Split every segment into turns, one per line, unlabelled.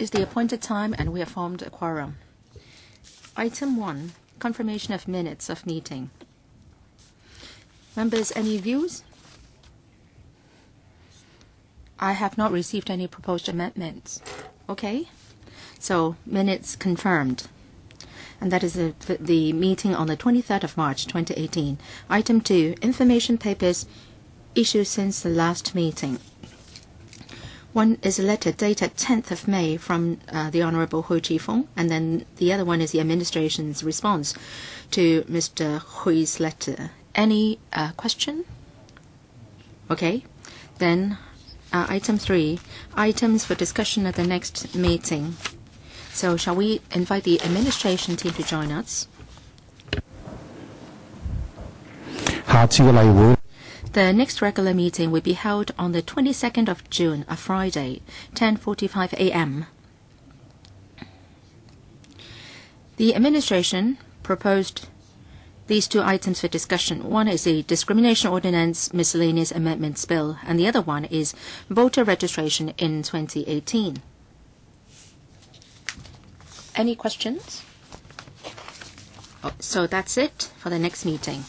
is the appointed time and we have formed a quorum. Item 1, confirmation of minutes of meeting. Members, any views? I have not received any proposed amendments. Okay, so minutes confirmed. And that is the meeting on the 23rd of March 2018. Item 2, information papers issued since the last meeting. One is a letter dated 10th of May from the Honorable Hui Chi-fung, and then the other one is the administration's response to Mr. Hui's letter. Any question? Okay, then item 3, items for discussion at the next meeting. So shall we invite the administration team to join us? The next regular meeting will be held on the 22nd of June, a Friday, 10:45 a.m. The administration proposed these two items for discussion. One is the Discrimination Ordinance Miscellaneous Amendments Bill, and the other one is voter registration in 2018. Any questions? So that's it for the next meeting.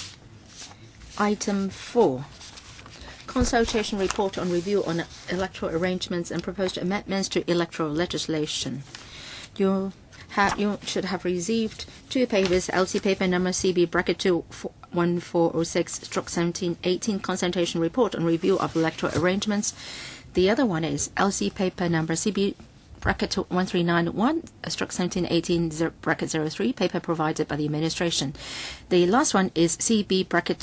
Item 4, consultation report on review on electoral arrangements and proposed amendments to electoral legislation. You should have received two papers, LC paper number CB bracket 21406/1718 consultation report on review of electoral arrangements. The other one is LC paper number CB bracket 1391/1718 bracket 03, paper provided by the administration. The last one is CB bracket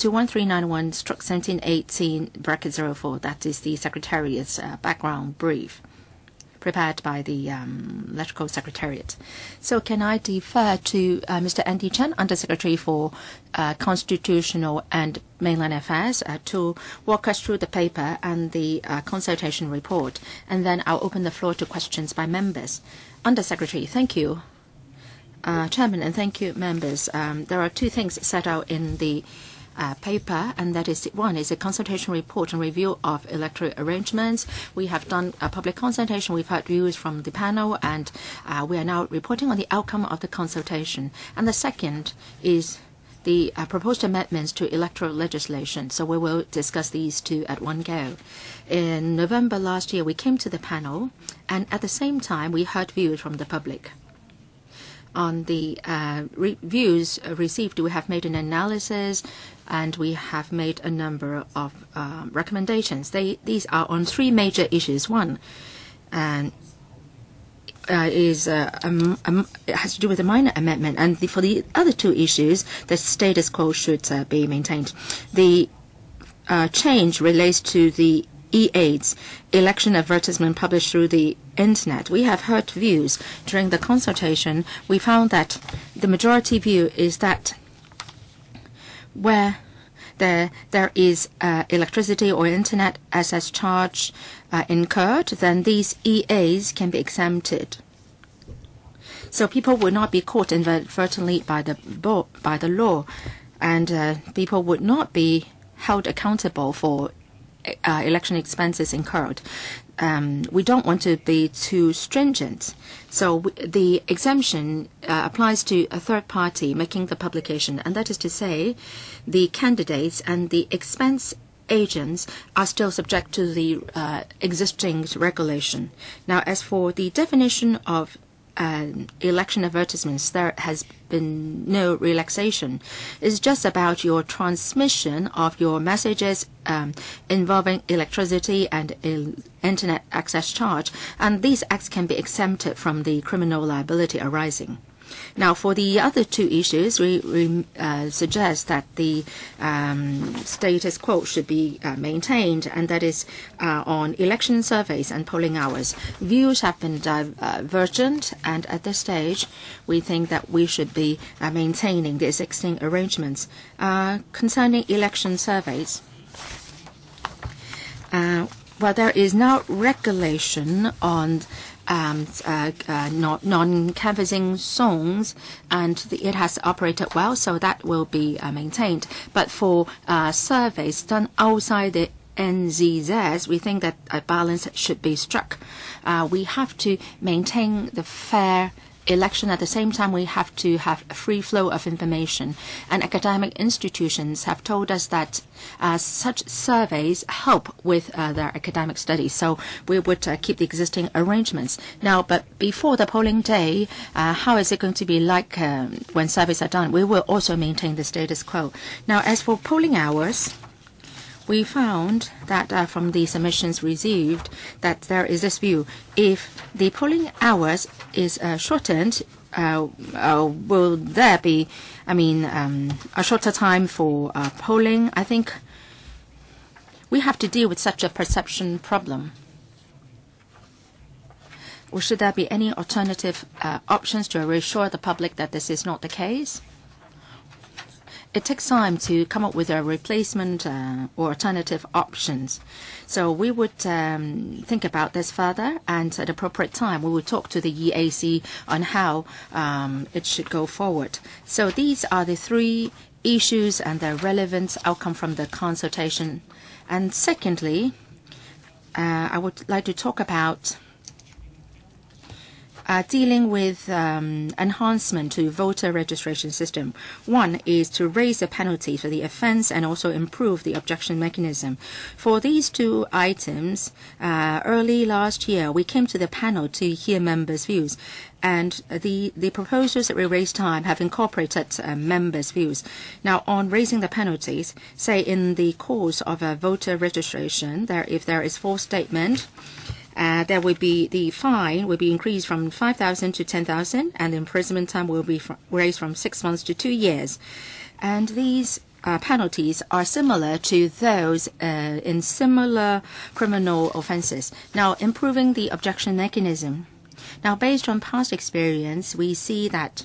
21391/1718 bracket 04. That is the Secretariat's background brief prepared by the Electoral Secretariat. So can I defer to Mr. Andy Chen, Undersecretary for Constitutional and Mainland Affairs, to walk us through the paper and the consultation report, and then I'll open the floor to questions by members. Undersecretary, thank you. Chairman, and thank you, members. There are two things set out in the paper, and that is, one is a consultation report and review of electoral arrangements. We have done a public consultation. We've heard views from the panel, and we are now reporting on the outcome of the consultation. And the second is the proposed amendments to electoral legislation. So we will discuss these two at one go. In November last year, we came to the panel, and at the same time, we heard views from the public. On the reviews received, we have made an analysis and we have made a number of recommendations. These are on three major issues. One it has to do with a minor amendment, and for the other two issues, the status quo should be maintained. The change relates to the E8's election advertisement published through the Internet. We have heard views during the consultation. We found that the majority view is that where there is electricity or Internet access charge incurred, then these EAs can be exempted. So people will not be caught inadvertently by the law, and people would not be held accountable for election expenses incurred. We don't want to be too stringent. So the exemption applies to a third party making the publication, and that is to say the candidates and the expense agents are still subject to the existing regulation. Now, as for the definition of election advertisements, there has been no relaxation. It's just about your transmission of your messages involving electricity and Internet access charge, and these acts can be exempted from the criminal liability arising. Now, for the other two issues, we suggest that the status quo should be maintained, and that is on election surveys and polling hours. Views have been divergent, and at this stage, we think that we should be maintaining the existing arrangements. Concerning election surveys, well, there is now regulation on non-canvassing zones, and it has operated well, so that will be maintained. But for surveys done outside the NZZs, we think that a balance should be struck. We have to maintain the fair election. At the same time, we have to have a free flow of information. And academic institutions have told us that such surveys help with their academic studies. So we would keep the existing arrangements. Now, but before the polling day, how is it going to be like when surveys are done? We will also maintain the status quo. Now, as for polling hours, we found that from the submissions received that there is this view. If the polling hours is shortened, will there be, a shorter time for polling? I think we have to deal with such a perception problem. Or should there be any alternative options to reassure the public that this is not the case? It takes time to come up with a replacement or alternative options. So we would think about this further, and at the appropriate time we will talk to the EAC on how it should go forward. So these are the three issues and their relevant outcome from the consultation. And secondly, I would like to talk about dealing with enhancement to voter registration system. One is to raise the penalty for the offense and also improve the objection mechanism. For these two items, early last year, we came to the panel to hear members' views. And the proposals that we raised time have incorporated members' views. Now, on raising the penalties, say in the course of a voter registration, if there is false statement, there will be the fine will be increased from 5,000 to 10,000, and the imprisonment time will be raised from 6 months to 2 years. And these penalties are similar to those in similar criminal offenses. Now, improving the objection mechanism. Now, based on past experience, we see that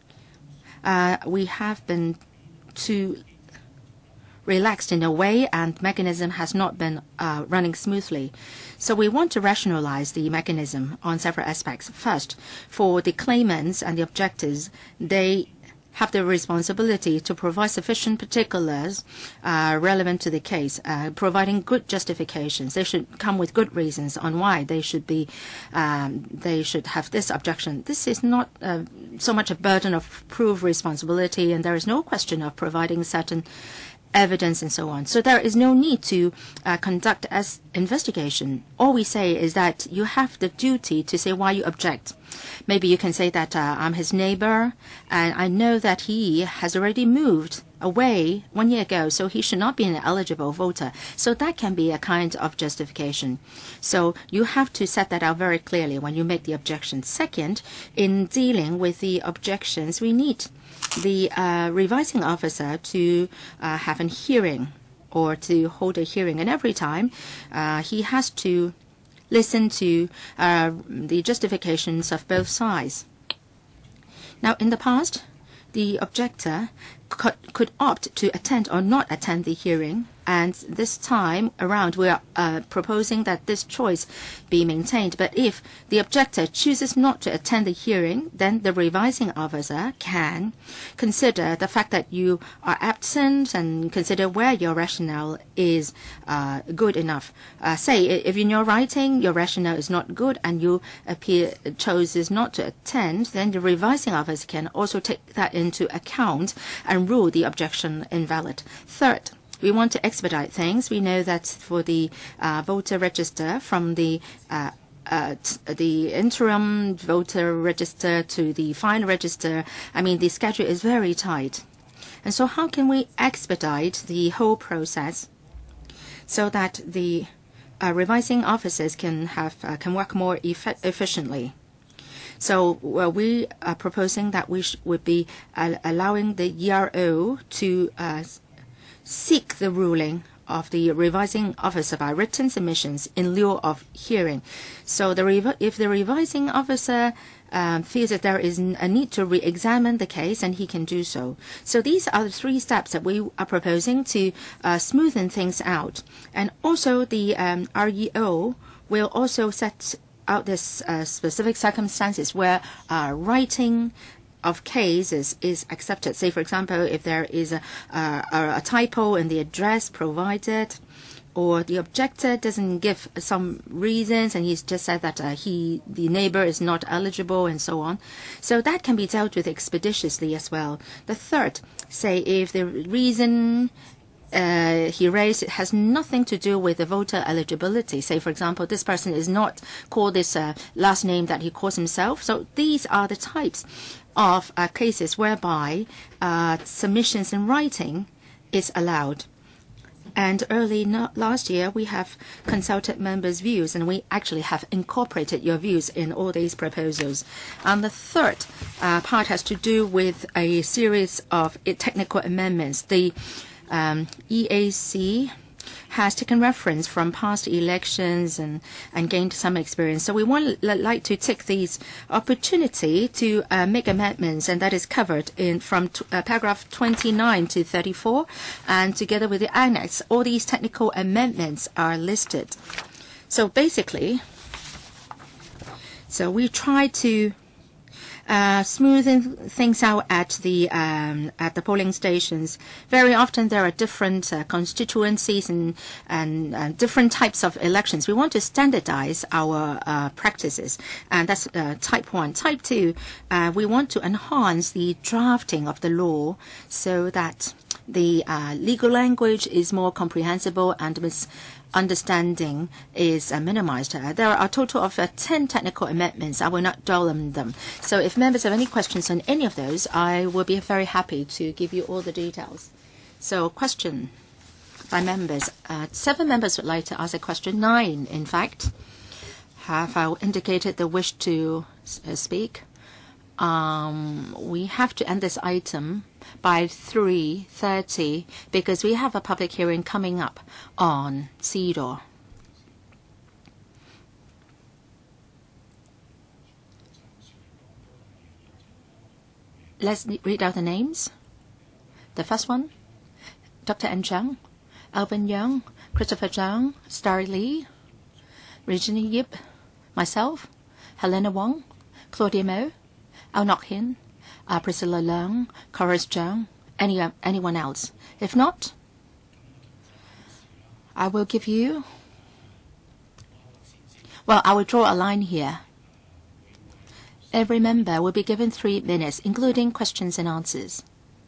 we have been too relaxed in a way, and mechanism has not been running smoothly. So we want to rationalize the mechanism on several aspects. First, for the claimants and the objectors, they have the responsibility to provide sufficient particulars relevant to the case, providing good justifications. They should come with good reasons on why they should have this objection. This is not so much a burden of proof responsibility, and there is no question of providing certain evidence and so on. So there is no need to conduct as investigation. All we say is that you have the duty to say why you object. Maybe you can say that I'm his neighbor, and I know that he has already moved away 1 year ago, so he should not be an eligible voter. So that can be a kind of justification. So you have to set that out very clearly when you make the objection. Second, in dealing with the objections, we need the revising officer to have a hearing or to hold a hearing. And every time he has to listen to the justifications of both sides. Now, in the past, the objector could opt to attend or not attend the hearing. And this time around, we are proposing that this choice be maintained. But if the objector chooses not to attend the hearing, then the revising officer can consider the fact that you are absent and consider where your rationale is good enough. Say, if in your writing your rationale is not good and you chooses not to attend, then the revising officer can also take that into account and rule the objection invalid. Third, we want to expedite things. We know that for the voter register, from the interim voter register to the final register, the schedule is very tight. And so how can we expedite the whole process so that the revising officers can work more efficiently? So we are proposing that we would be allowing the ERO to seek the ruling of the revising officer by written submissions in lieu of hearing. So if the revising officer feels that there is a need to re-examine the case, and he can do so. So these are the 3 steps that we are proposing to smoothen things out. And also the REO will also set out this specific circumstances where writing of cases is accepted. Say, for example, if there is a typo in the address provided, or the objector doesn't give some reasons and he's just said that the neighbor is not eligible and so on. So that can be dealt with expeditiously as well. The third, say if the reason he raised has nothing to do with the voter eligibility. Say, for example, this person is not called this last name that he calls himself. So these are the types of cases whereby submissions in writing is allowed. And early last year, we have consulted members' views, and we actually have incorporated your views in all these proposals. And the third part has to do with a series of technical amendments. The EAC has taken reference from past elections and gained some experience. So we would like to take this opportunity to make amendments, and that is covered in from paragraph 29 to 34. And together with the annex, all these technical amendments are listed. So basically, we try to smoothing things out at the polling stations. Very often there are different constituencies and different types of elections. We want to standardize our practices, and that's type 1. Type 2, we want to enhance the drafting of the law so that the legal language is more comprehensible and misunderstanding is minimized. There are a total of 10 technical amendments. I will not dwell on them. So if members have any questions on any of those, I will be very happy to give you all the details. So question by members. 7 members would like to ask a question. 9, in fact, have indicated the wish to speak. We have to end this item by 3:30 because we have a public hearing coming up on CEDAW. Let's read out the names. The first one, Dr. N. Zhang, Alvin Young, Christopher Zhang, Starry Lee, Regina Yip, myself, Helena Wong, Claudia Mo, Ao Nok Hin, Priscilla Leung, Coris Zhang, anyone else. If not, I will give you, I will draw a line here. Every member will be given 3 minutes, including questions and answers.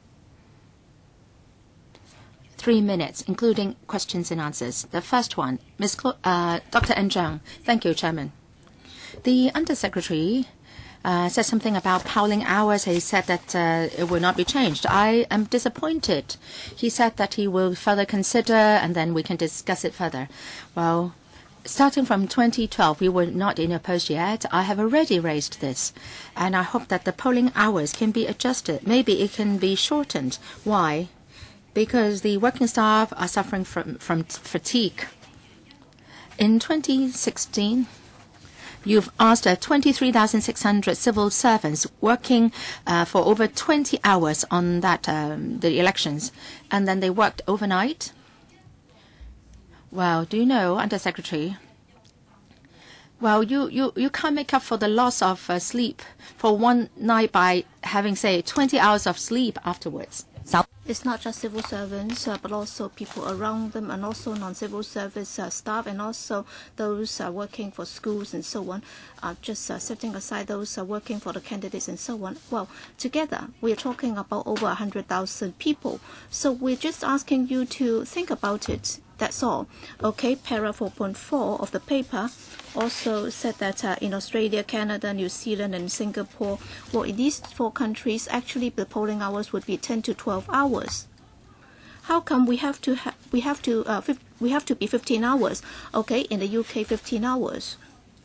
3 minutes, including questions and answers. The first one, Dr. N. Zhang. Thank you, Chairman. The Undersecretary said something about polling hours. He said that it will not be changed. I am disappointed. He said that he will further consider and then we can discuss it further. Well, starting from 2012, we were not in a post yet. I have already raised this, and I hope that the polling hours can be adjusted. Maybe it can be shortened. Why? Because the working staff are suffering from fatigue. In 2016, you've asked 23,600 civil servants working for over 20 hours on that the elections, and then they worked overnight. Well, do you know, Undersecretary? Well, you can't make up for the loss of sleep for one night by having, say, 20 hours of sleep afterwards.
It's not just civil servants, but also people around them, and also non-civil service staff, and also those working for schools and so on, just setting aside those working for the candidates and so on. Well, together, we are talking about over 100,000 people. So we're just asking you to think about it. That's all. Okay, para 4.4 of the paper also said that in Australia, Canada, New Zealand, and Singapore, well, in these 4 countries, actually the polling hours would be 10 to 12 hours. How come we have to be 15 hours? Okay, in the UK, 15 hours.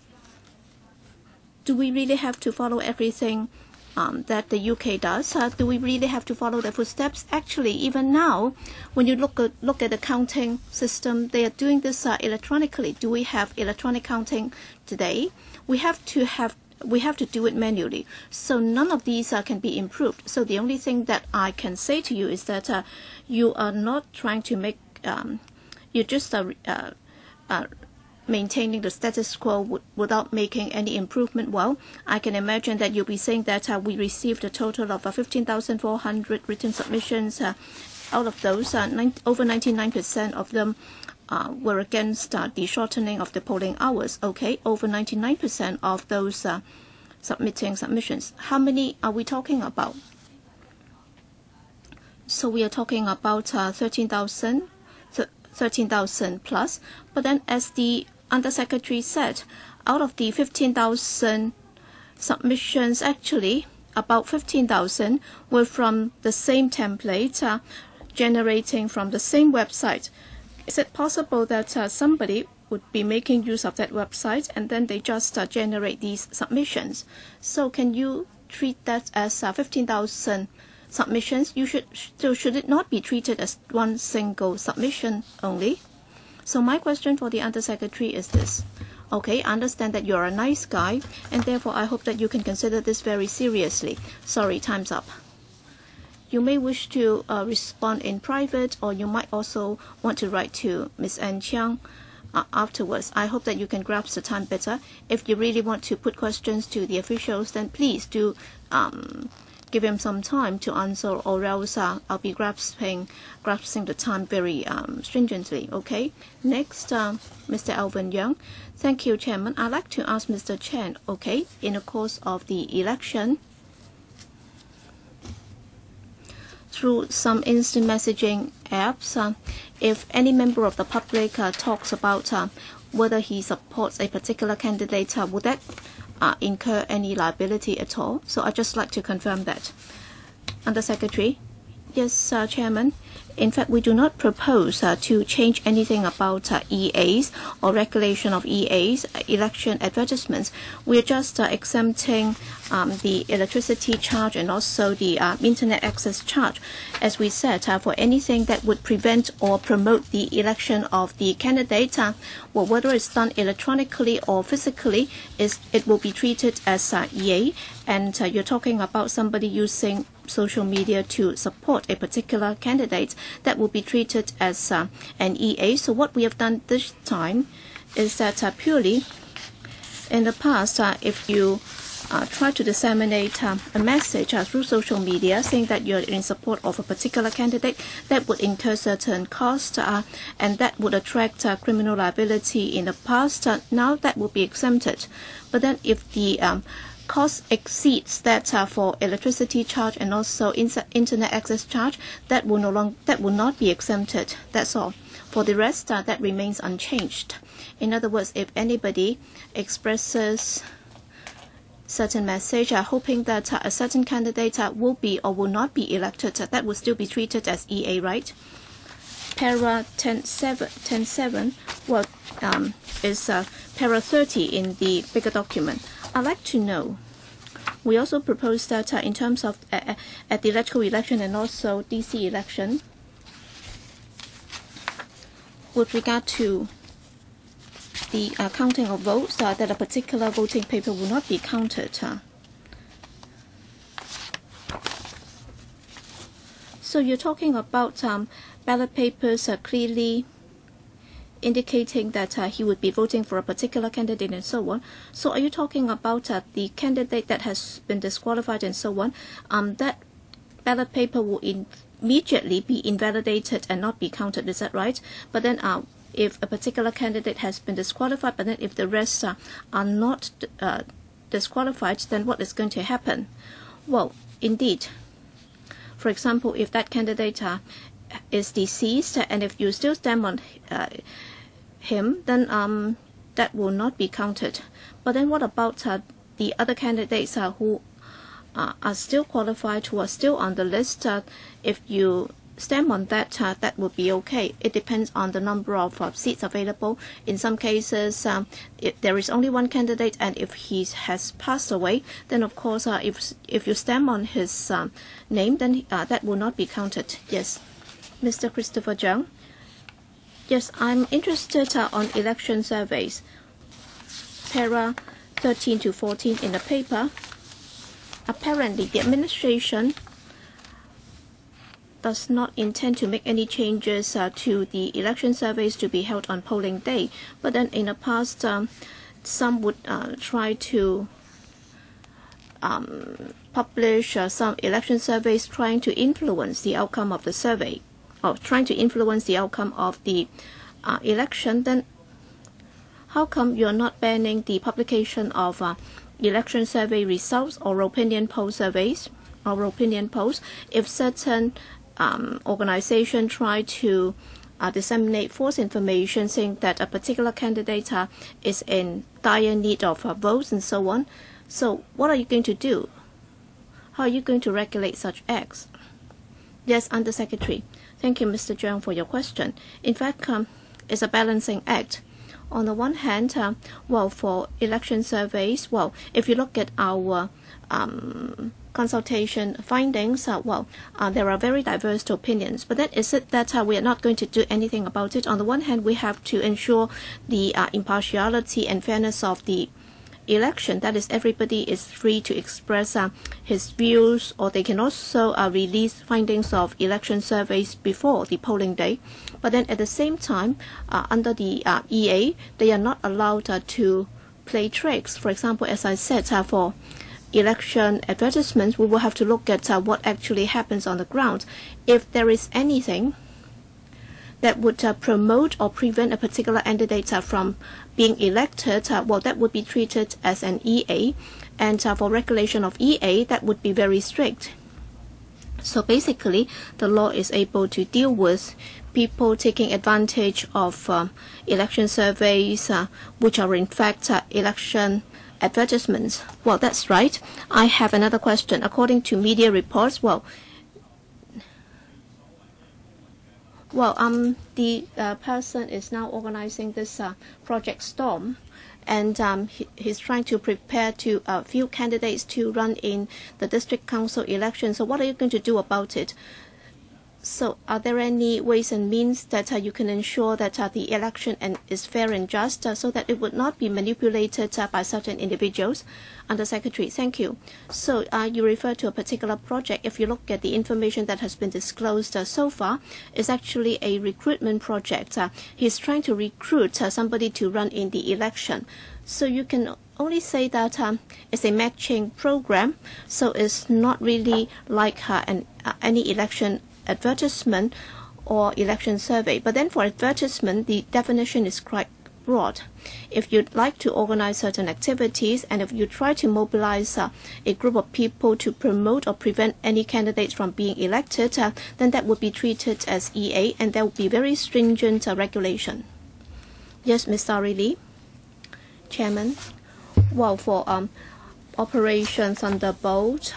Do we really have to follow everything that the UK does? Do we really have to follow their footsteps? Actually, even now, when you look at the counting system, they are doing this electronically. Do we have electronic counting today? We have to do it manually. So none of these can be improved. So the only thing that I can say to you is that you are not trying to make, you just maintaining the status quo without making any improvement. Well, I can imagine that you'll be saying that we received a total of 15,400 written submissions. Out of those, over 99% of them were against the shortening of the polling hours. Okay, over 99% of those submitting submissions. How many are we talking about? So we are talking about 13,000 plus. But then, as the Undersecretary said, out of the 15,000 submissions, actually about 15,000 were from the same template, generating from the same website. Is it possible that somebody would be making use of that website and then they just generate these submissions? So can you treat that as 15,000 submissions? Should it not be treated as one single submission only? So my question for the Undersecretary is this. Okay, I understand that you're a nice guy, and therefore I hope that you can consider this very seriously. Sorry, time's up. You may wish to respond in private, or you might also want to write to Ms. Ann Chiang afterwards. I hope that you can grasp the time better. If you really want to put questions to the officials, then please do give him some time to answer, or else I'll be grasping the time very stringently. Okay. Next, Mr. Alvin Young. Thank you, Chairman. I'd like to ask Mr. Chen. Okay, in the course of the election, through some instant messaging apps, if any member of the public talks about whether he supports a particular candidate, would that incur any liability at all? So I'd just like to confirm that. Undersecretary. Yes, Chairman. In fact, we do not propose to change anything about EAs or regulation of EAs, election advertisements. We're just exempting the electricity charge and also the internet access charge. As we said, for anything that would prevent or promote the election of the candidate, well, whether it's done electronically or physically, it will be treated as EA. And you're talking about somebody using social media to support a particular candidate, that will be treated as an EA. So what we have done this time is that purely in the past, if you try to disseminate a message through social media saying that you're in support of a particular candidate, that would incur certain costs and that would attract criminal liability in the past. Now that will be exempted. But then if the cost exceeds that for electricity charge and also internet access charge, that will not be exempted. That's all. For the rest, that remains unchanged. In other words, if anybody expresses certain message hoping that a certain candidate will be or will not be elected, that will still be treated as EA, right? Para 10.7 is para 30 in the bigger document. I'd like to know, we also propose that in terms of at the electrical election and also DC election, with regard to the counting of votes, that a particular voting paper will not be counted. So you're talking about ballot papers clearly indicating that he would be voting for a particular candidate and so on. So are you talking about the candidate that has been disqualified and so on? That ballot paper will immediately be invalidated and not be counted, is that right? But then if a particular candidate has been disqualified, but then if the rest are not disqualified, then what is going to happen? Well, indeed, for example, if that candidate is deceased and if you still stand on him, then that will not be counted. But then what about the other candidates who are still qualified, who are still on the list? If you stand on that, that will be okay. It depends on the number of seats available. In some cases, if there is only one candidate and if he has passed away, then of course if you stand on his name, then that will not be counted. Yes. Mr. Christopher Zhang. Yes, I'm interested on election surveys. Para 13 to 14 in the paper. Apparently, the administration does not intend to make any changes to the election surveys to be held on polling day. But then in the past, some would try to publish some election surveys trying to influence the outcome of the survey, or trying to influence the outcome of the election, then how come you're not banning the publication of election survey results or opinion poll surveys or opinion polls if certain organization try to disseminate false information saying that a particular candidate is in dire need of votes and so on? So what are you going to do? How are you going to regulate such acts? Yes, Undersecretary. Thank you, Mr. Zhang, for your question. In fact, it's a balancing act. On the one hand, for election surveys, if you look at our consultation findings, there are very diverse opinions. But then is it that we are not going to do anything about it? On the one hand, we have to ensure the impartiality and fairness of the election. That is, everybody is free to express his views, or they can also release findings of election surveys before the polling day. But then at the same time, under the EA, they are not allowed to play tricks. For example, as I said, for election advertisements, we will have to look at what actually happens on the ground. If there is anything that would promote or prevent a particular candidate from being elected, that would be treated as an EA, and for regulation of EA, that would be very strict. So basically, the law is able to deal with people taking advantage of election surveys, which are in fact election advertisements. Well, that's right. I have another question. According to media reports, the person is now organizing this Project Storm, and he's trying to prepare to a few candidates to run in the district council election. So what are you going to do about it? So are there any ways and means that you can ensure that the election is fair and just so that it would not be manipulated by certain individuals? Undersecretary, thank you. So you refer to a particular project. If you look at the information that has been disclosed so far, it's actually a recruitment project. He's trying to recruit somebody to run in the election. So you can only say that it's a matching program, so it's not really like any election advertisement or election survey. But then for advertisement, the definition is quite broad. If you'd like to organize certain activities, and if you try to mobilize a group of people to promote or prevent any candidates from being elected, then that would be treated as EA, and there would be very stringent regulation. Yes, Ms. Sari Lee. Chairman. Well, for operations on the boat,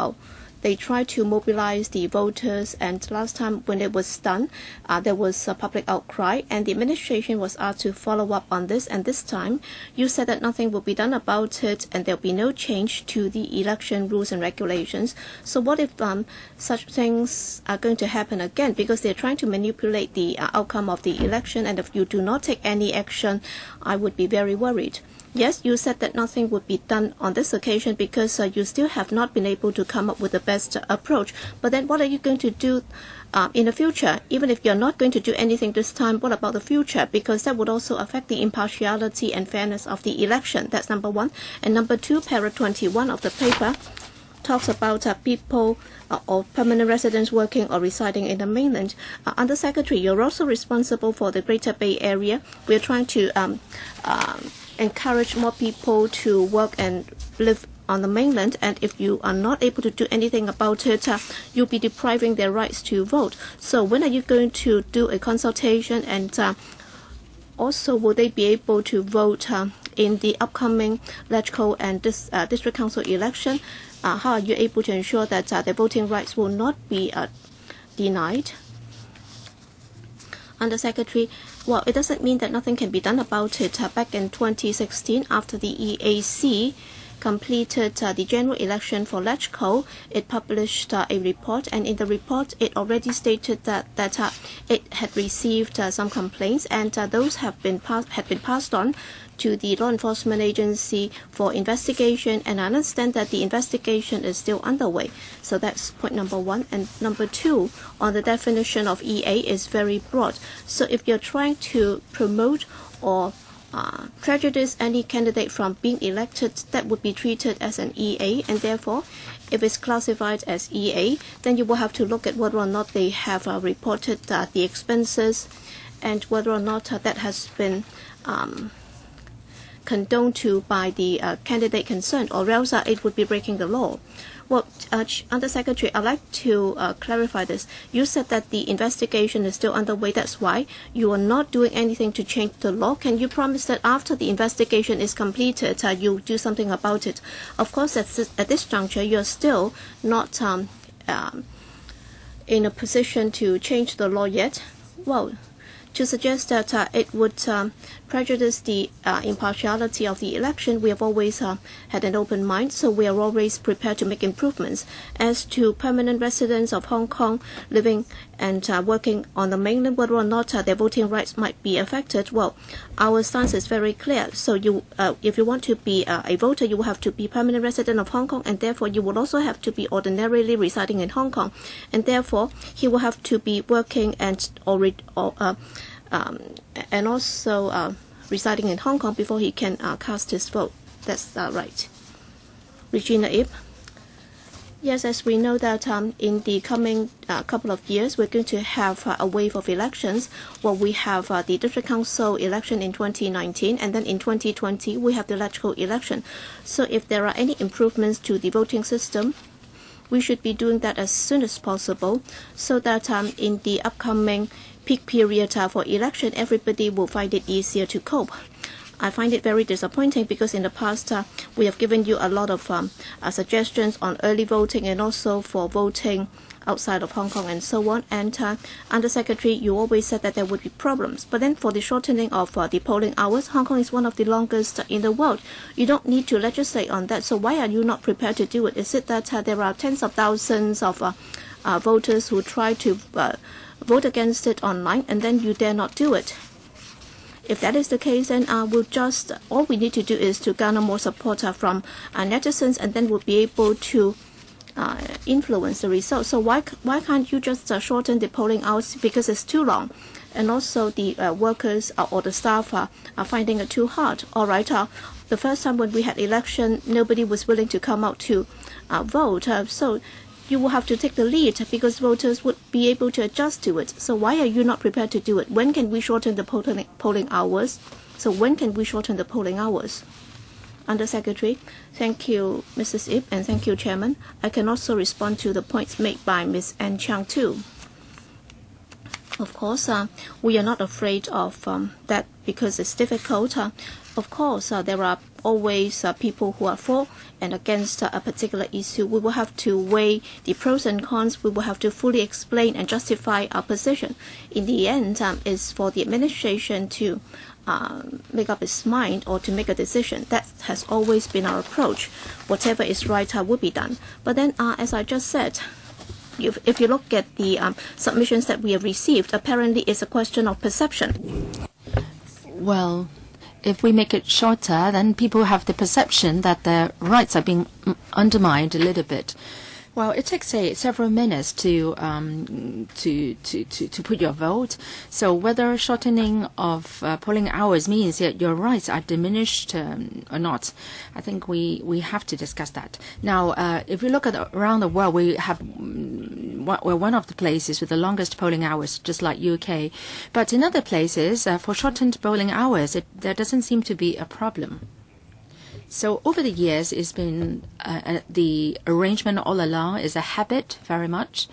they try to mobilize the voters, and last time when it was done, there was a public outcry, and the administration was asked to follow up on this, and this time you said that nothing will be done about it and there will be no change to the election rules and regulations. So what if such things are going to happen again, because they're trying to manipulate the outcome of the election, and if you do not take any action, I would be very worried. Yes, you said that nothing would be done on this occasion because you still have not been able to come up with the best approach. But then what are you going to do in the future? Even if you're not going to do anything this time, what about the future? Because that would also affect the impartiality and fairness of the election. That's number one. And number two, para 21 of the paper talks about people or permanent residents working or residing in the mainland. Undersecretary, you're also responsible for the Greater Bay Area. We're trying to encourage more people to work and live on the mainland, and if you are not able to do anything about it, you'll be depriving their rights to vote. So when are you going to do a consultation, and also will they be able to vote in the upcoming LegCo and district council election? How are you able to ensure that their voting rights will not be denied? Undersecretary, well, it doesn't mean that nothing can be done about it. Back in 2016, after the EAC completed the general election for LegCo, it published a report, and in the report it already stated that it had received some complaints, and those had been passed on to the law enforcement agency for investigation, and I understand that the investigation is still underway. So that's point number one. And number two, on the definition of EA is very broad. So if you're trying to promote or prejudice any candidate from being elected, that would be treated as an EA, and therefore if it's classified as EA, then you will have to look at whether or not they have reported the expenses and whether or not that has been condoned to by the candidate concerned, or else it would be breaking the law. Well, Undersecretary, I'd like to clarify this. You said that the investigation is still underway. That's why you are not doing anything to change the law. Can you promise that after the investigation is completed, you'll do something about it? Of course, at this juncture, you're still not in a position to change the law yet. Well, to suggest that it would prejudice the impartiality of the election, we have always had an open mind, so we are always prepared to make improvements. As to permanent residents of Hong Kong living and working on the mainland, whether or not their voting rights might be affected, well, our stance is very clear. So if you want to be a voter, you will have to be permanent resident of Hong Kong, and therefore you will also have to be ordinarily residing in Hong Kong, and therefore he will have to be working and also residing in Hong Kong before he can cast his vote. That's right. Regina Ip. Yes, as we know that in the coming couple of years, we're going to have a wave of elections. Well, we have the District Council election in 2019, and then in 2020, we have the electoral election. So if there are any improvements to the voting system, we should be doing that as soon as possible, so that in the upcoming peak period for election, everybody will find it easier to cope. I find it very disappointing because in the past we have given you a lot of suggestions on early voting and also for voting outside of Hong Kong and so on. And Undersecretary, you always said that there would be problems. But then for the shortening of the polling hours, Hong Kong is one of the longest in the world. You don't need to legislate on that. So why are you not prepared to do it? Is it that there are tens of thousands of voters who try to vote against it online, and then you dare not do it? If that is the case, then all we need to do is to garner more support from netizens, and then we'll be able to influence the results. So why can't you just shorten the polling hours, because it's too long, and also the workers or the staff are finding it too hard. All right, the first time when we had election, nobody was willing to come out to vote. So you will have to take the lead because voters would be able to adjust to it. So why are you not prepared to do it? When can we shorten the polling hours? So when can we shorten the polling hours? Undersecretary, thank you, Mrs. Ip, and thank you, Chairman. I can also respond to the points made by Ms. Ann Chiang too. Of course, we are not afraid of that because it's difficult. Of course, there are always people who are for and against a particular issue. We will have to weigh the pros and cons. We will have to fully explain and justify our position. In the end, it's for the administration to make up its mind or to make a decision. That has always been our approach. Whatever is right will be done. But then, as I just said, if you look at the submissions that we have received, apparently it's a question of perception.
Well, if we make it shorter, then people have the perception that their rights are being undermined a little bit. Well, it takes several minutes to put your vote. So whether shortening of polling hours means that your rights are diminished or not, I think we have to discuss that. Now, if you look at around the world, we're one of the places with the longest polling hours, just like UK. But in other places, for shortened polling hours, there doesn't seem to be a problem. So over the years, it's been the arrangement all along is a habit very much.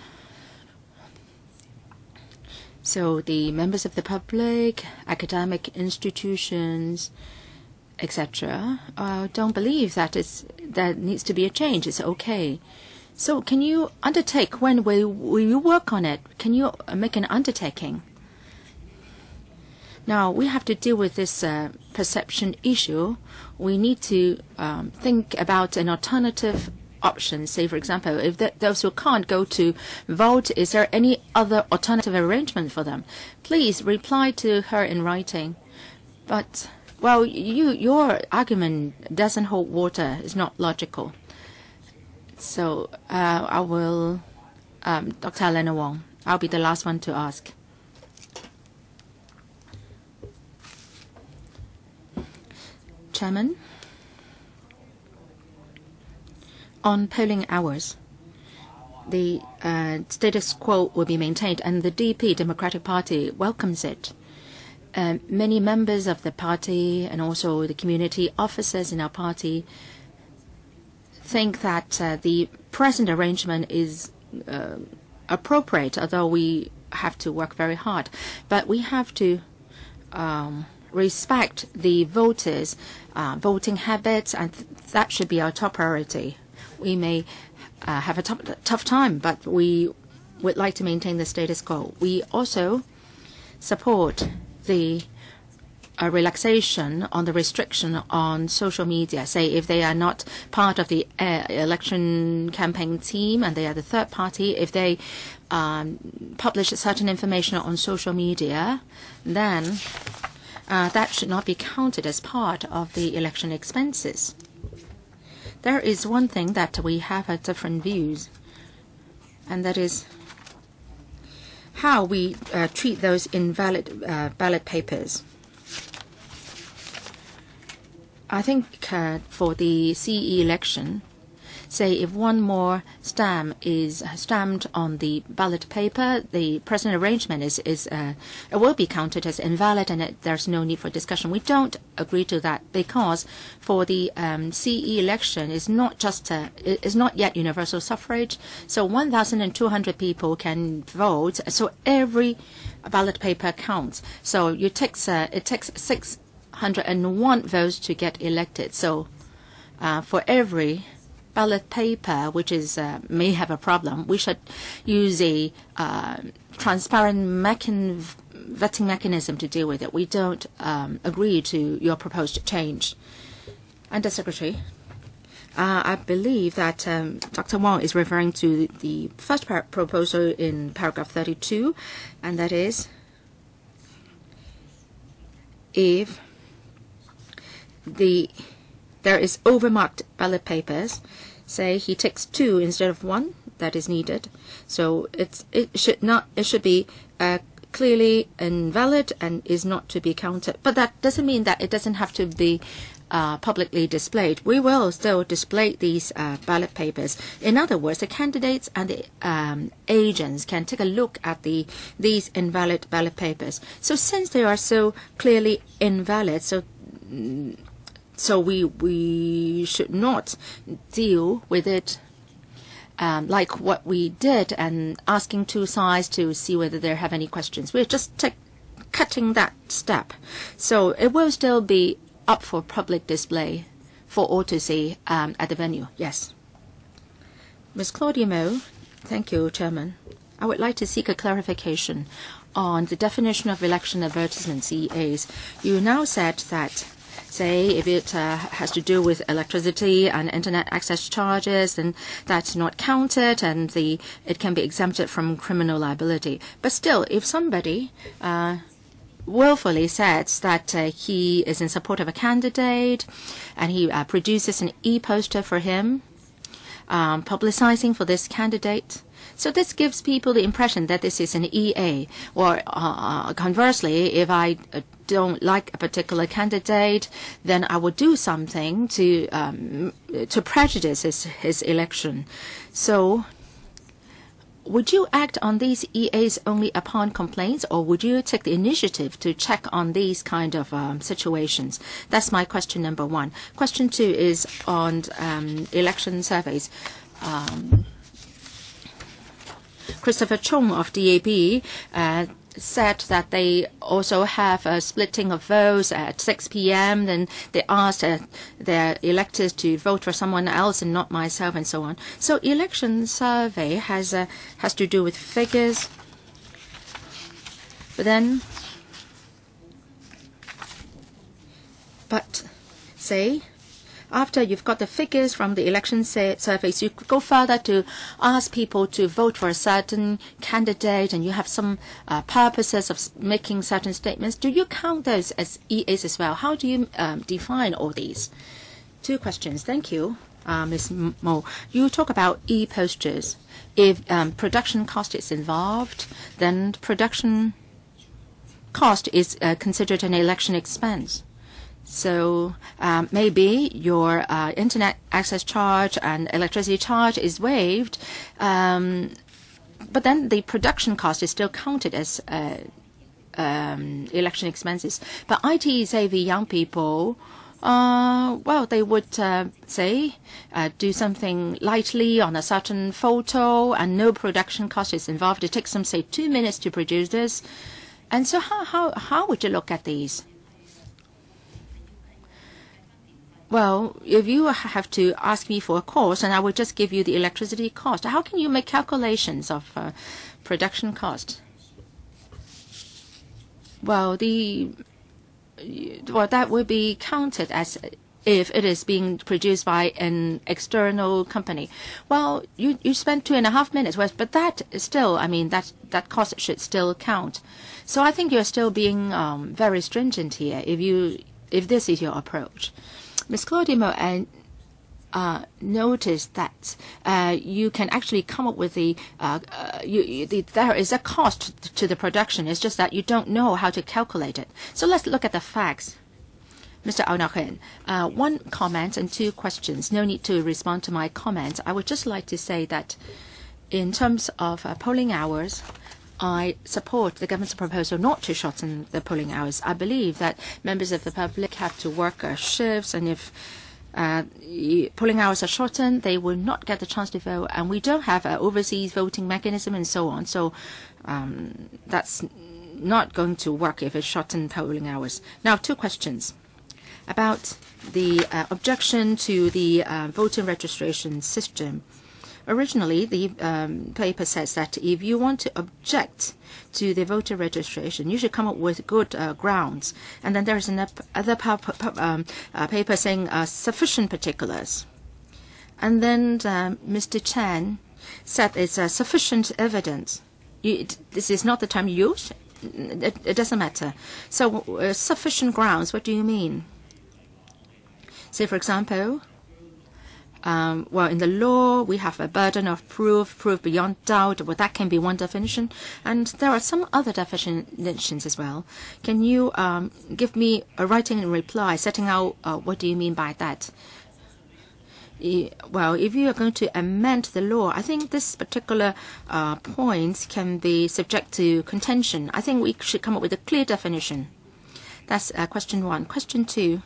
So the members of the public, academic institutions, etc., don't believe that that needs to be a change. It's okay. So can you undertake, when will you work on it? Can you make an undertaking? Now, we have to deal with this perception issue. We need to think about an alternative option. Say, for example, if those who can't go to vote, is there any other alternative arrangement for them? Please reply to her in writing. But, well, your argument doesn't hold water. It's not logical. So I will, Dr. Elena Wong, I'll be the last one to ask. Chairman, on polling hours, the status quo will be maintained, and the DP, Democratic Party, welcomes it. many members of the party and also the community officers in our party think that the present arrangement is appropriate, although we have to work very hard. But we have to respect the voters' voting habits, and that should be our top priority. We may have a tough time, but we would like to maintain the status quo. We also support the relaxation on the restriction on social media. Say if they are not part of the election campaign team and they are the third party, if they publish certain information on social media, then that should not be counted as part of the election expenses. There is one thing that we have different views, and that is how we treat those invalid ballot papers. I think for the CE election, say if one more stamp is stamped on the ballot paper, the present arrangement it will be counted as invalid, and there's no need for discussion. We don't agree to that because for the CE election is not yet universal suffrage. So 1,200 people can vote. So every ballot paper counts. So it takes 601 votes to get elected. So for every ballot paper which is may have a problem, we should use a transparent vetting mechanism to deal with it. We don't agree to your proposed change. Under Secretary, I believe that Dr. Wong is referring to the first proposal in paragraph 32, and that is if there is overmarked ballot papers, say he takes 2 instead of 1 that is needed. So it should be clearly invalid and is not to be counted. But that doesn't mean that it doesn't have to be publicly displayed. We will still display these ballot papers. In other words, the candidates and the agents can take a look at these invalid ballot papers. So since they are so clearly invalid, so we should not deal with it like what we did and asking 2 sides to see whether they have any questions. We're just cutting that step. So it will still be up for public display for all to see at the venue. Yes. Ms. Claudia Mo, thank you, Chairman. I would like to seek a clarification on the definition of election advertisements, EAs. You now said that, say, if it has to do with electricity and internet access charges, then that's not counted and it can be exempted from criminal liability. But still, if somebody willfully says that he is in support of a candidate and he produces an e-poster for him, publicizing for this candidate, so this gives people the impression that this is an EA. Or conversely, if I don't like a particular candidate, then I would do something to prejudice his election. So would you act on these EAs only upon complaints, or would you take the initiative to check on these kind of situations? That's my question number 1. Question 2 is on election surveys. Christopher Chung of DAB said that they also have a splitting of votes at 6 p.m. Then they asked their electors to vote for someone else and not myself and so on. So election survey has to do with figures. But say, after you've got the figures from the election surveys, you could go further to ask people to vote for a certain candidate, and you have some purposes of making certain statements. Do you count those as EAs as well? How do you define all these? 2 questions. Thank you, Ms. Mo. You talk about e-posters. If production cost is involved, then production cost is considered an election expense. So maybe your internet access charge and electricity charge is waived, but then the production cost is still counted as election expenses. But IT savvy young people, well, they would say do something lightly on a certain photo and no production cost is involved. It takes them, say, 2 minutes to produce this. And so how would you look at these? Well, if you have to ask me for a course and I would just give you the electricity cost, how can you make calculations of production cost? Well, that would be counted as if it is being produced by an external company. Well, you spend 2.5 minutes, but that is still, I mean, that cost should still count. So I think you're still being very stringent here if this is your approach. Ms. Claudio noticed that you can actually come up with there is a cost to the production. It's just that you don't know how to calculate it. So let's look at the facts. Mr. Hon HUI, one comment and 2 questions. No need to respond to my comments. I would just like to say that in terms of polling hours, I support the government's proposal not to shorten the polling hours. I believe that members of the public have to work shifts, and if polling hours are shortened, they will not get the chance to vote, and we don't have an overseas voting mechanism and so on. So that's not going to work if it's shortened polling hours. Now, 2 questions about the objection to the voting registration system. Originally, the paper says that if you want to object to the voter registration, you should come up with good grounds. And then there is another paper saying sufficient particulars. And then Mr. Chen said it's sufficient evidence. This is not the term used. It doesn't matter. So sufficient grounds, what do you mean? Say, for example, well, in the law, we have a burden of proof beyond doubt. Well, that can be one definition. And there are some other definitions as well. Can you give me a writing reply setting out what do you mean by that? Well, if you are going to amend the law, I think this particular point can be subject to contention. I think we should come up with a clear definition. That's question 1. Question 2,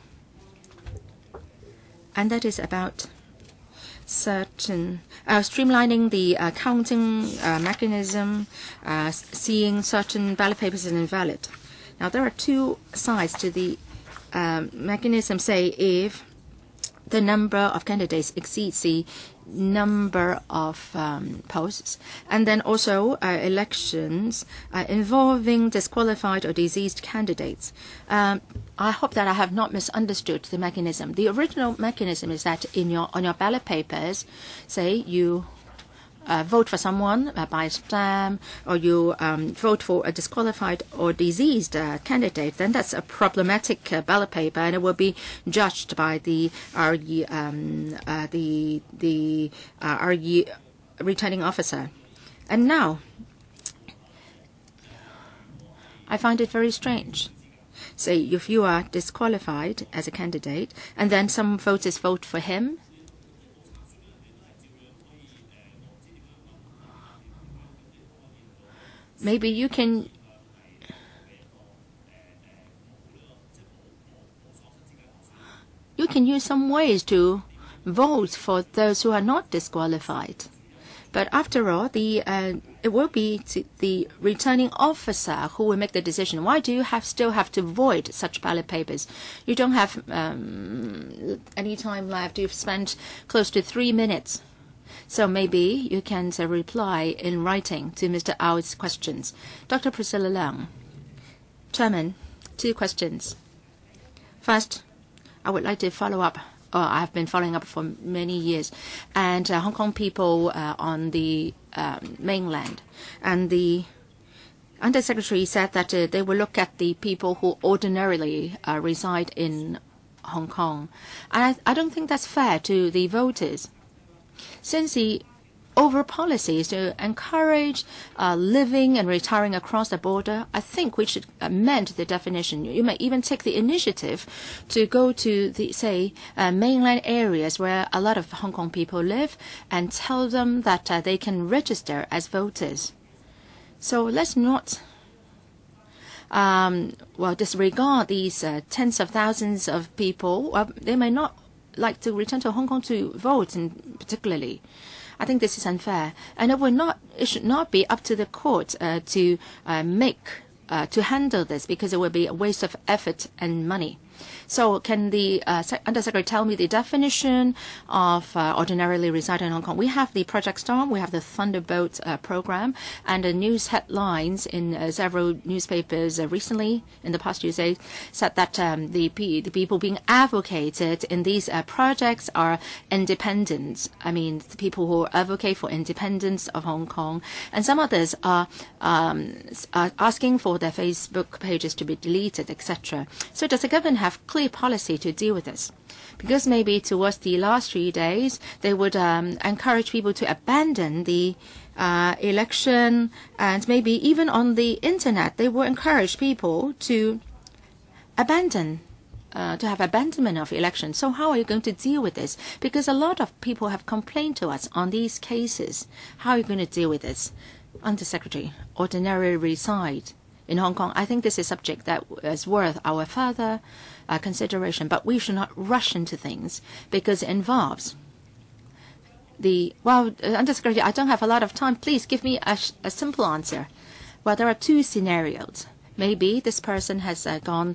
and that is about certain streamlining the counting mechanism, seeing certain ballot papers as invalid. Now, there are 2 sides to the mechanism. Say if the number of candidates exceeds the number of posts, and then also elections involving disqualified or diseased candidates. I hope that I have not misunderstood the mechanism. The original mechanism is that on your ballot papers, say you vote for someone by stamp, or you vote for a disqualified or diseased candidate, then that's a problematic ballot paper, and it will be judged by the returning officer. And now, I find it very strange. Say, if you are disqualified as a candidate, and then some voters vote for him, maybe you can use some ways to vote for those who are not disqualified. But after all, it will be the returning officer who will make the decision. Why do you still have to void such ballot papers? You don't have any time left. You've spent close to 3 minutes. So maybe you can reply in writing to Mr. Ao's questions. Dr. Priscilla Leung. Chairman, 2 questions. First, I would like to follow up. I have been following up for many years. And Hong Kong people on the mainland. And the Undersecretary said that they will look at the people who ordinarily reside in Hong Kong. And I don't think that's fair to the voters. Since the overall policy is to encourage living and retiring across the border, I think we should amend the definition. You may even take the initiative to go to the, say, mainland areas where a lot of Hong Kong people live and tell them that they can register as voters. So let's not disregard these tens of thousands of people, they may not like to return to Hong Kong to vote, particularly. I think this is unfair, and it should not be up to the court to handle this, because it would be a waste of effort and money. So can the Undersecretary tell me the definition of ordinarily reside in Hong Kong? We have the Project Storm, we have the Thunderbolt program, and the news headlines in several newspapers recently, in the past few days, said that the people being advocated in these projects are independent. I mean, the people who advocate for independence of Hong Kong, and some others are asking for their Facebook pages to be deleted, etc. So does the government have clear policy to deal with this? Because maybe towards the last 3 days, they would encourage people to abandon the election, and maybe even on the internet, they will encourage people to abandon, to have abandonment of election. So how are you going to deal with this? Because a lot of people have complained to us on these cases. How are you going to deal with this? Undersecretary, ordinarily reside in Hong Kong. I think this is a subject that is worth our further consideration, but we should not rush into things, because it involves Undersecretary, I don't have a lot of time. Please give me a simple answer. Well, there are two scenarios. Maybe this person has gone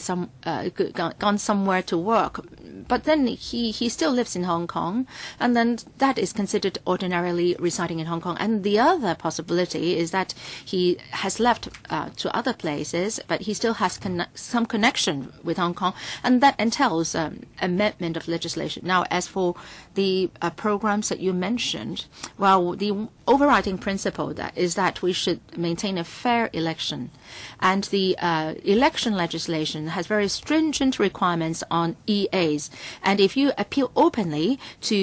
somewhere to work, but then he still lives in Hong Kong, and then that is considered ordinarily residing in Hong Kong. And the other possibility is that he has left to other places, but he still has some connection with Hong Kong, and that entails amendment of legislation. Now, as for the programs that you mentioned, well, the overriding principle is that we should maintain a fair election. And the election legislation has very stringent requirements on EAs. And if you appeal openly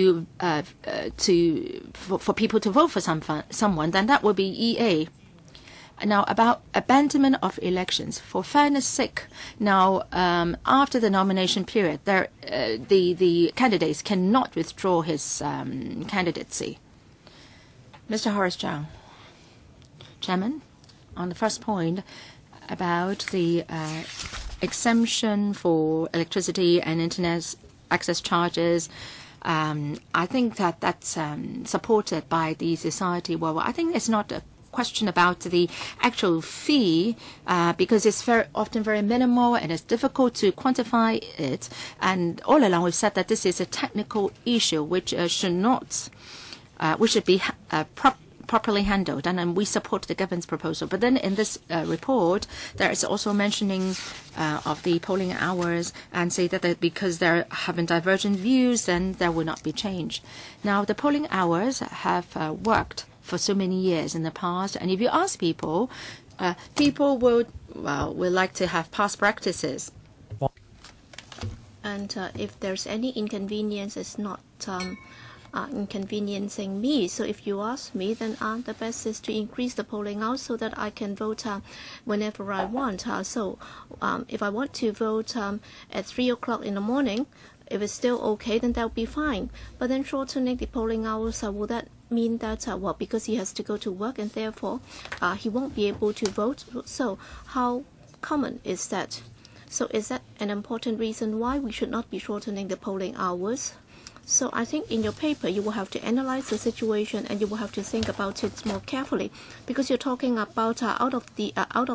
for people to vote for someone, then that will be EA. Now, about abandonment of elections, for fairness' sake, now after the nomination period, the candidates cannot withdraw his candidacy. Mr. Horace Zhang, Chairman, on the first point about the exemption for electricity and internet access charges, I think that's supported by the society. Well, I think it's not a question about the actual fee, because it's very often very minimal and it's difficult to quantify it. And all along we've said that this is a technical issue which should be properly handled, and we support the government's proposal. But then in this report, there is also mentioning of the polling hours, and say that because there have been divergent views, then there will not be change. Now, the polling hours have worked for so many years in the past, and if you ask people, people will like to have past practices.
And if there's any inconvenience, it's not inconveniencing me. So if you ask me, then the best is to increase the polling hours so that I can vote whenever I want. So if I want to vote at 3 o'clock in the morning, if it's still okay, then that'll be fine. But then shortening the polling hours, will that mean that, because he has to go to work and therefore he won't be able to vote? So how common is that? So is that an important reason why we should not be shortening the polling hours? So I think in your paper you will have to analyze the situation, and you will have to think about it more carefully, because you're talking about out of the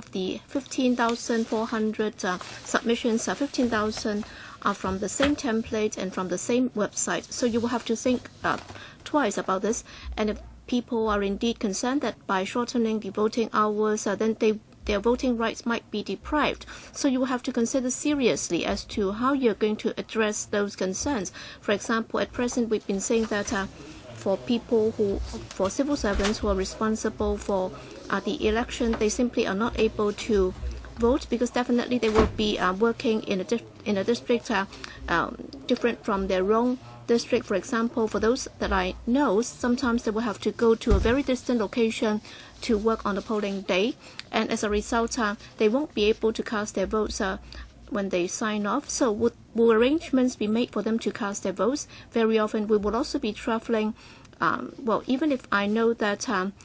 15,400 submissions, 15,000 are from the same template and from the same website. So you will have to think twice about this. And if people are indeed concerned that by shortening the voting hours, then their voting rights might be deprived. So you will have to consider seriously as to how you're going to address those concerns. For example, at present we've been saying that for civil servants who are responsible for the election, they simply are not able to vote, because definitely they will be working in a district different from their own district. For example, for those that I know, sometimes they will have to go to a very distant location to work on the polling day, and as a result, they won't be able to cast their votes when they sign off. So will arrangements be made for them to cast their votes? Very often we will also be traveling. Even if I know that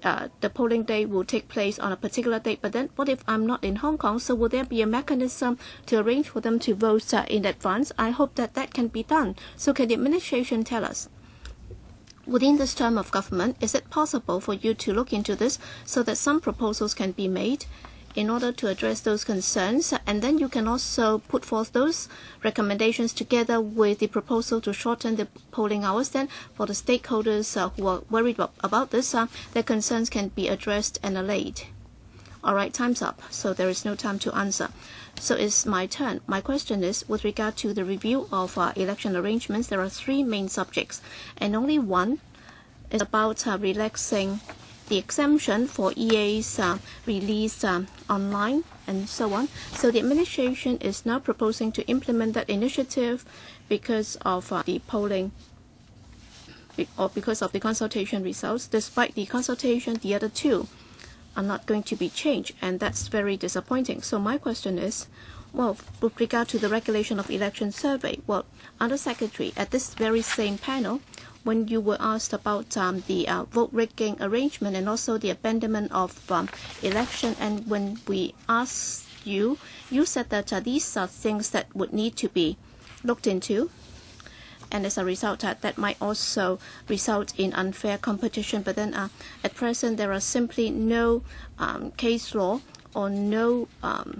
the polling day will take place on a particular date. But then what if I'm not in Hong Kong? So will there be a mechanism to arrange for them to vote in advance? I hope that that can be done. So can the administration tell us, within this term of government, is it possible for you to look into this so that some proposals can be made in order to address those concerns? And then you can also put forth those recommendations together with the proposal to shorten the polling hours. Then for the stakeholders who are worried about this, their concerns can be addressed and allayed. All right, time's up. So there is no time to answer. So it's my turn. My question is, with regard to the review of election arrangements, there are three main subjects, and only one is about relaxing the exemption for EA's release online and so on. So the administration is now proposing to implement that initiative because of the polling or because of the consultation results. Despite the consultation, the other two are not going to be changed, and that's very disappointing. So my question is, well, with regard to the regulation of election survey, well, Under Secretary, at this very same panel, when you were asked about the vote rigging arrangement and also the abandonment of election, and when we asked you, you said that these are things that would need to be looked into. And as a result, that might also result in unfair competition. But then at present, there are simply no case law or no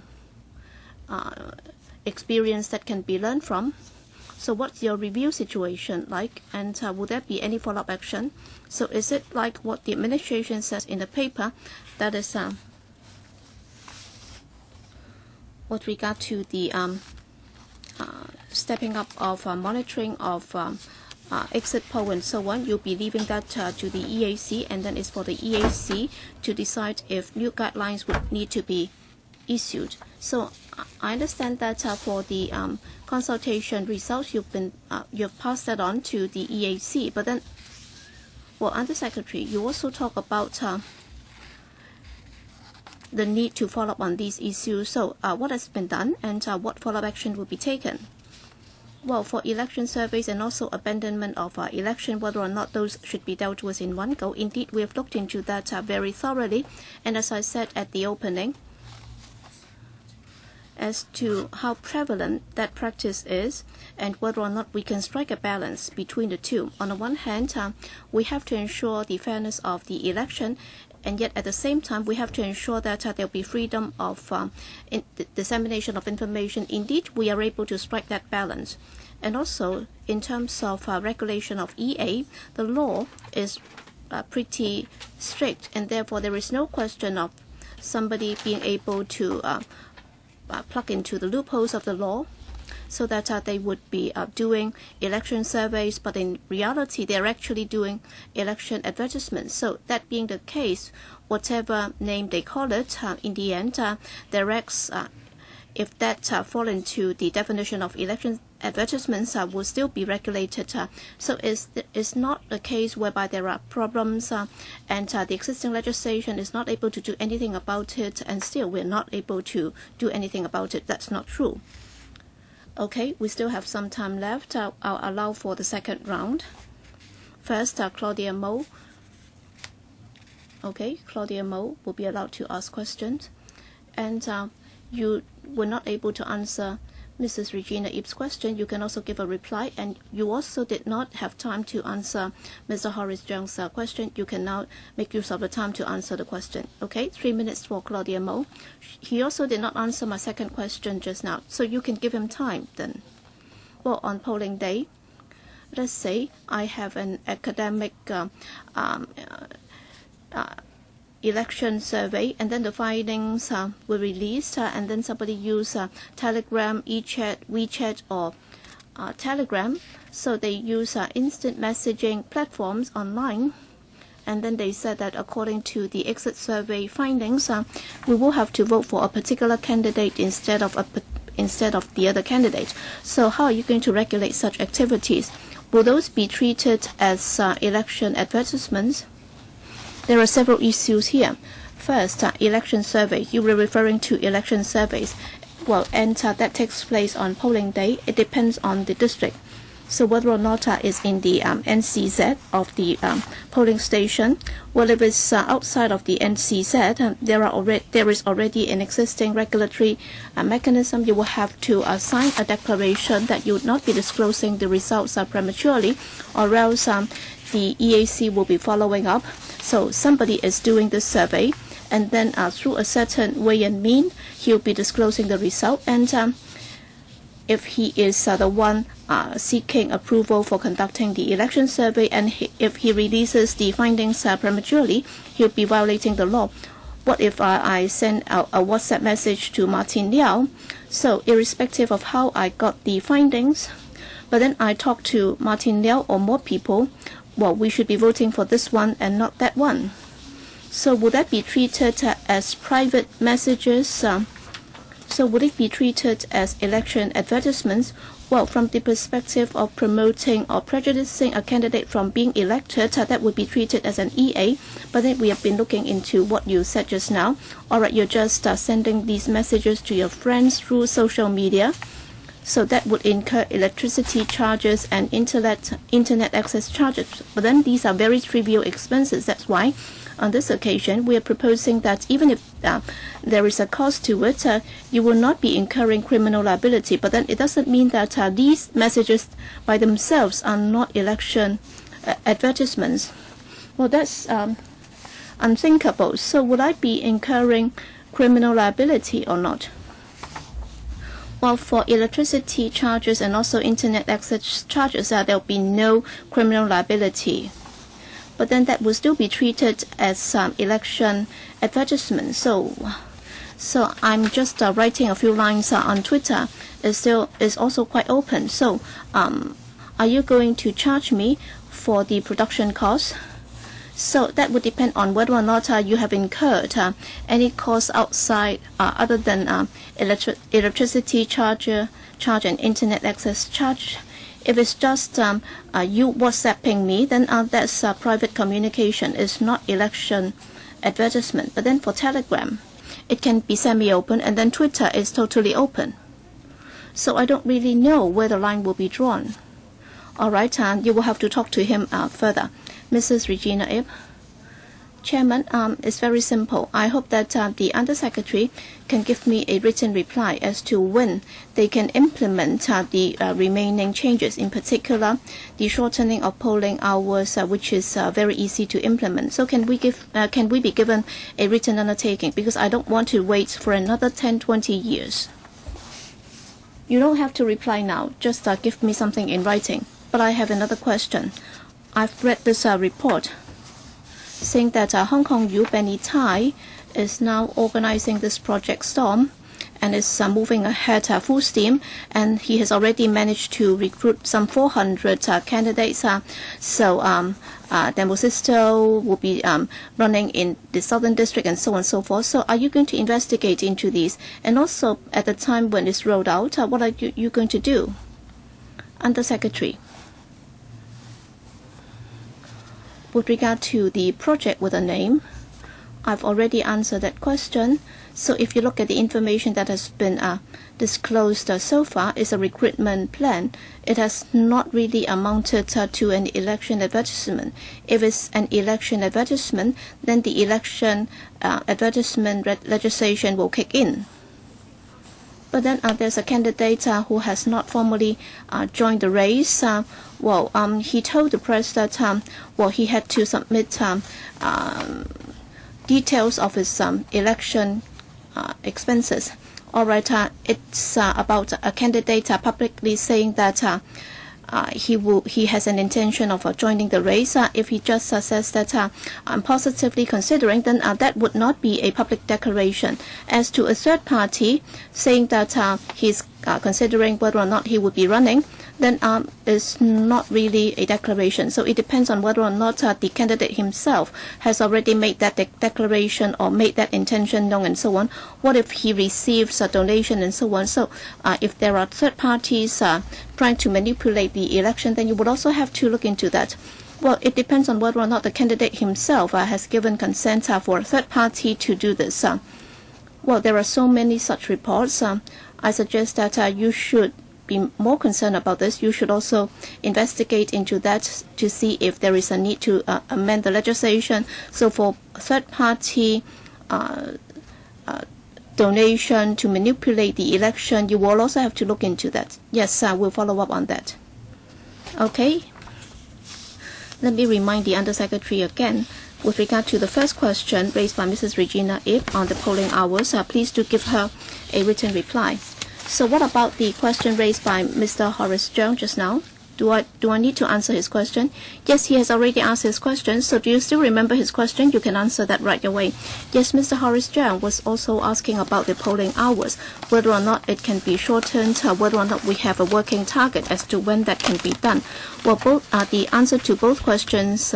experience that can be learned from. So what's your review situation like? And will there be any follow-up action? So is it like what the administration says in the paper, that is with regard to the stepping up of monitoring of exit poll and so on, you'll be leaving that to the EAC, and then it's for the EAC to decide if new guidelines would need to be issued. So I understand that for the consultation results, you've passed that on to the EAC. But then, well, Under Secretary, you also talk about the need to follow up on these issues. So what has been done, and what follow-up action will be taken? Well, for election surveys and also abandonment of election, whether or not those should be dealt with in one go, indeed, we have looked into that very thoroughly. And as I said at the opening, as to how prevalent that practice is and whether or not we can strike a balance between the two. On the one hand, we have to ensure the fairness of the election, and yet at the same time, we have to ensure that there will be freedom of dissemination of information. Indeed, we are able to strike that balance. And also, in terms of regulation of EA, the law is pretty strict, and therefore there is no question of somebody being able to plug into the loopholes of the law, so that they would be doing election surveys, but in reality they're actually doing election advertisements. So that being the case, whatever name they call it, in the end, directs, if that fall into the definition of election advertisements, will still be regulated. So it's not a case whereby there are problems and the existing legislation is not able to do anything about it, and still we're not able to do anything about it. That's not true. Okay, we still have some time left. I'll allow for the second round. First, Claudia Mo. Okay, Claudia Mo will be allowed to ask questions. And you were not able to answer Mrs. Regina Ip's question. You can also give a reply, and you also did not have time to answer Mr. Horace Zhang's question. You can now make use of the time to answer the question. Okay, 3 minutes for Claudia Mo. He also did not answer my second question just now, so you can give him time then. Well, on polling day, let's say I have an academic election survey, and then the findings were released, and then somebody used Telegram, WeChat, or Telegram. So they use instant messaging platforms online, and then they said that according to the exit survey findings, we will have to vote for a particular candidate instead of the other candidate. So how are you going to regulate such activities? Will those be treated as election advertisements? There are several issues here. First, election surveys. You were referring to election surveys. Well, and that takes place on polling day. It depends on the district. So whether or not it's in the NCZ of the polling station, well, if it's outside of the NCZ, there is already an existing regulatory mechanism. You will have to sign a declaration that you would not be disclosing the results prematurely, or else the EAC will be following up. So somebody is doing the survey, and then through a certain way and mean, he'll be disclosing the result. And if he is the one seeking approval for conducting the election survey, and if he releases the findings prematurely, he'll be violating the law. What if I send a WhatsApp message to Martin Liao? So irrespective of how I got the findings, but then I talk to Martin Liao or more people, well, we should be voting for this one and not that one. So would that be treated as private messages? So would it be treated as election advertisements? Well, from the perspective of promoting or prejudicing a candidate from being elected, that would be treated as an EA. But then we have been looking into what you said just now. All right, you're just sending these messages to your friends through social media. So that would incur electricity charges and internet access charges. But then these are very trivial expenses. That's why on this occasion, we are proposing that even if there is a cost to it, you will not be incurring criminal liability. But then it doesn't mean that these messages by themselves are not election advertisements. Well, that's unthinkable. So would I be incurring criminal liability or not? Well, for electricity charges and also internet access charges, there will be no criminal liability. But then that will still be treated as election advertisement. So I'm just writing a few lines on Twitter. Is also quite open. So are you going to charge me for the production costs? So that would depend on whether or not you have incurred any costs outside other than electricity charge and internet access charge. If it's just you WhatsApping me, then that's private communication. It's not election advertisement. But then for Telegram, it can be semi-open, and then Twitter is totally open. So I don't really know where the line will be drawn. All right, you will have to talk to him further. Mrs. Regina Ip. Chairman, it's very simple. I hope that the Undersecretary can give me a written reply as to when they can implement the remaining changes, in particular the shortening of polling hours, which is very easy to implement. So can we be given a written undertaking? Because I don't want to wait for another 10-20 years. You don't have to reply now. Just give me something in writing. But I have another question. I've read this report saying that Hong Kong U Benny Tai is now organizing this Project Storm and is moving ahead full steam, and he has already managed to recruit some 400 candidates. So Demo Sisto will be running in the Southern District and so on and so forth. So are you going to investigate into these? And also at the time when it's rolled out, what are you going to do? Undersecretary. With regard to the project with a name, I've already answered that question. So if you look at the information that has been disclosed so far, is a recruitment plan. It has not really amounted to an election advertisement. If it's an election advertisement, then the election advertisement legislation will kick in. But then there's a candidate who has not formally joined the race. He told the press that he had to submit details of his election expenses. All right, it's about a candidate publicly saying that he has an intention of joining the race. If he just says that I'm positively considering, then that would not be a public declaration. As to a third party saying that he's considering whether or not he would be running, then it's not really a declaration. So it depends on whether or not the candidate himself has already made that declaration or made that intention known and so on. What if he receives a donation and so on? So if there are third parties trying to manipulate the election, then you would also have to look into that. Well, it depends on whether or not the candidate himself has given consent for a third party to do this. Well, there are so many such reports. I suggest that you should be more concerned about this, you should also investigate into that to see if there is a need to amend the legislation. So for third-party donation to manipulate the election, you will also have to look into that. Yes, we'll follow up on that. Okay. Let me remind the Undersecretary again. With regard to the first question raised by Mrs. Regina Ip on the polling hours, please do give her a written reply. So what about the question raised by Mr. Horace Cheung just now? Do I need to answer his question? Yes, he has already asked his question. So do you still remember his question? You can answer that right away. Yes, Mr. Horace Cheung was also asking about the polling hours, whether or not it can be shortened, whether or not we have a working target as to when that can be done. Well, the answer to both questions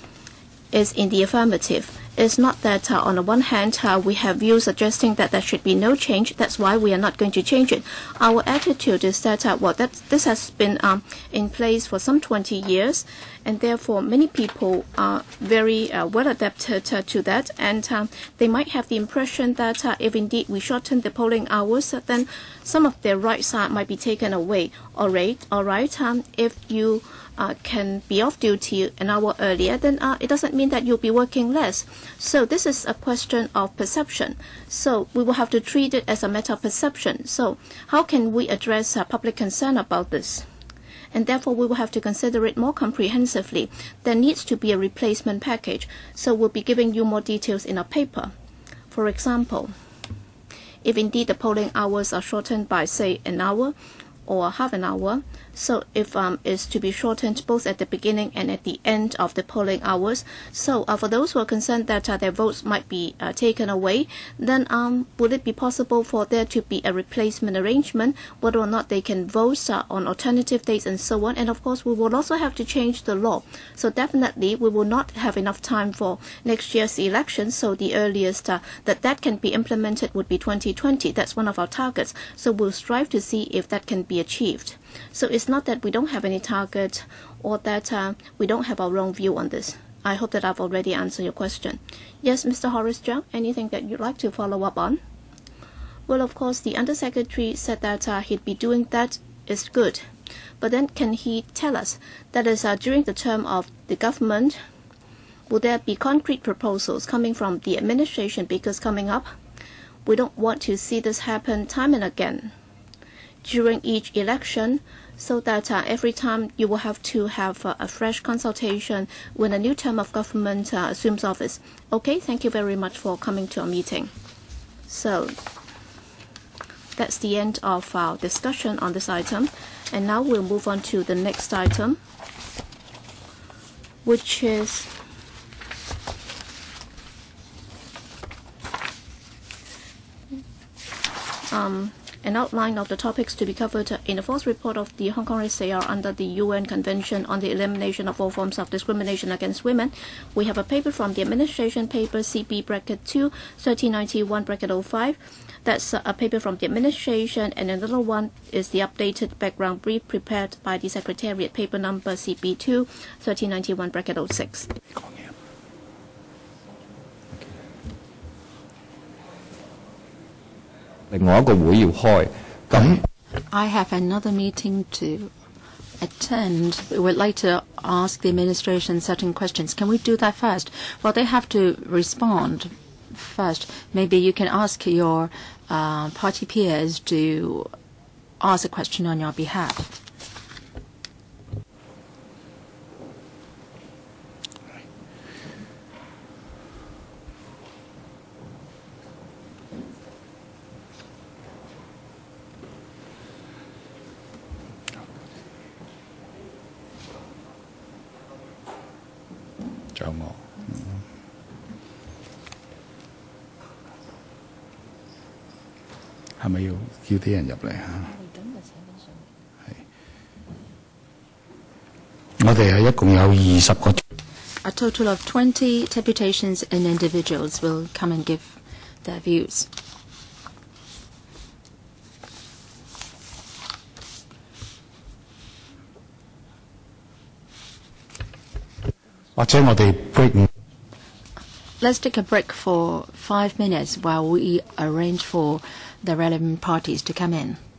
is in the affirmative. It's not that on the one hand we have views suggesting that there should be no change. That's why we are not going to change it. Our attitude is that this has been in place for some 20 years, and therefore many people are very well adapted to that, and they might have the impression that if indeed we shorten the polling hours, then some of their rights might be taken away. All right. If you can be off duty an hour earlier, then it doesn't mean that you'll be working less. So this is a question of perception. So we will have to treat it as a matter of perception. So how can we address public concern about this? And therefore we will have to consider it more comprehensively. There needs to be a replacement package. So we'll be giving you more details in our paper. For example, if indeed the polling hours are shortened by, say, an hour or half an hour, so if it's to be shortened both at the beginning and at the end of the polling hours, so for those who are concerned that their votes might be taken away, then would it be possible for there to be a replacement arrangement, whether or not they can vote on alternative dates and so on? And of course we will also have to change the law. So definitely we will not have enough time for next year's election, so the earliest that can be implemented would be 2020. That's one of our targets. So we'll strive to see if that can be achieved. So it's not that we don't have any target or that we don't have our own view on this. I hope that I've already answered your question. Yes, Mr. Horace Cheung, anything that you'd like to follow up on? Well, of course, the Undersecretary said that he'd be doing that is good. But then can he tell us, that is during the term of the government, will there be concrete proposals coming from the administration? Because coming up, we don't want to see this happen time and again during each election, so that every time you will have to have a fresh consultation when a new term of government assumes office. Okay, thank you very much for coming to our meeting. So that's the end of our discussion on this item, and now we'll move on to the next item, which is an outline of the topics to be covered in the fourth report of the Hong Kong SAR under the UN Convention on the Elimination of All Forms of Discrimination Against Women. We have a paper from the administration, paper CB-2, 1391-05. That's a paper from the administration, and another one is the updated background brief prepared by the Secretariat, paper number CB-2, 1391-06.
I have another meeting to attend. We would like to ask the administration certain questions. Can we do that first? Well, they have to respond first. Maybe you can ask your party peers to ask a question on your behalf. A total of 20 deputations and individuals will come and give their views. Let's take a break for 5 minutes while we arrange for the relevant parties to come in.